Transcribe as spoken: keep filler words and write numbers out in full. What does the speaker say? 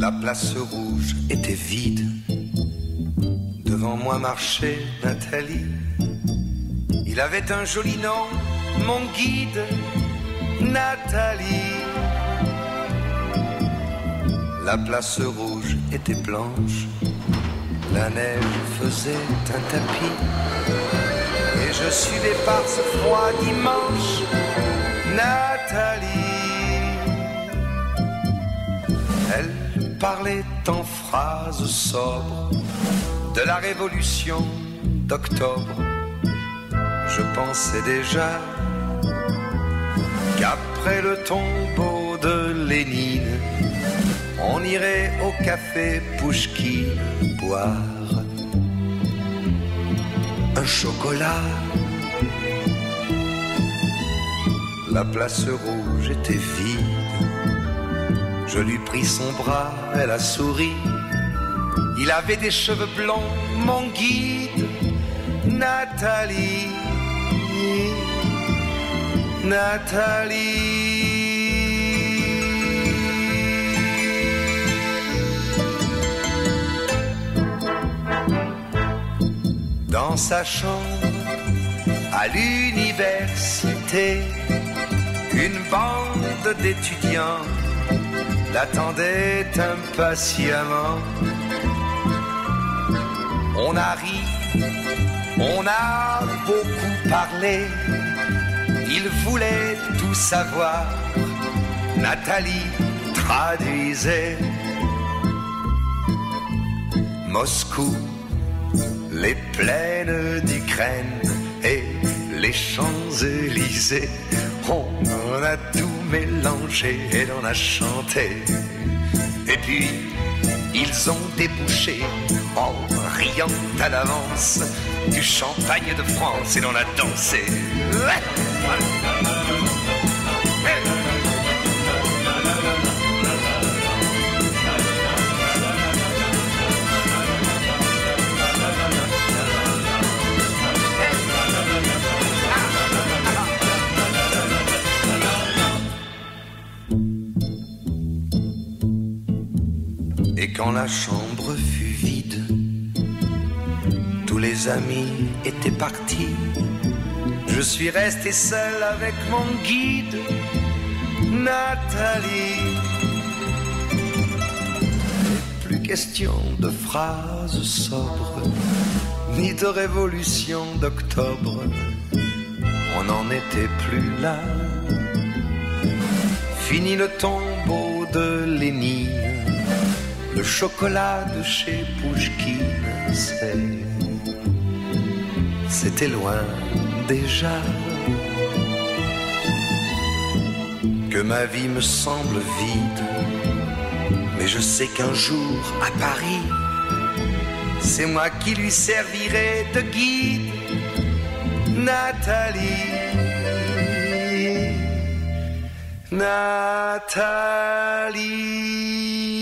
La place rouge était vide. Devant moi marchait Nathalie. Il avait un joli nom, mon guide, Nathalie. La place rouge était blanche. La neige faisait un tapis. Et je suivais par ce froid dimanche Nathalie. Elle parlait en phrases sobres de la révolution d'octobre. Je pensais déjà qu'après le tombeau de Lénine, on irait au café Pouchkine boire un chocolat. La place rouge était vide. Je lui pris son bras, elle a souri. Il avait des cheveux blonds, mon guide, Nathalie. Nathalie. Dans sa chambre, à l'université, une bande d'étudiants l'attendait impatiemment. On a ri, on a beaucoup parlé. Il voulait tout savoir. Nathalie traduisait. Moscou, les plaines d'Ukraine et les Champs-Élysées. On en a tout mélangé et l'on a chanté. Et puis ils ont débouché en riant à l'avance du champagne de France et l'on a dansé. Et quand la chambre fut vide, tous les amis étaient partis. Je suis resté seul avec mon guide, Nathalie. Plus question de phrases sobres, ni de révolution d'octobre. On n'en était plus là. Fini le tombeau de Lénine. Le chocolat de chez Pouchkine, c'est... c'était loin déjà. Que ma vie me semble vide, mais je sais qu'un jour à Paris, c'est moi qui lui servirai de guide, Nathalie. Nathalie.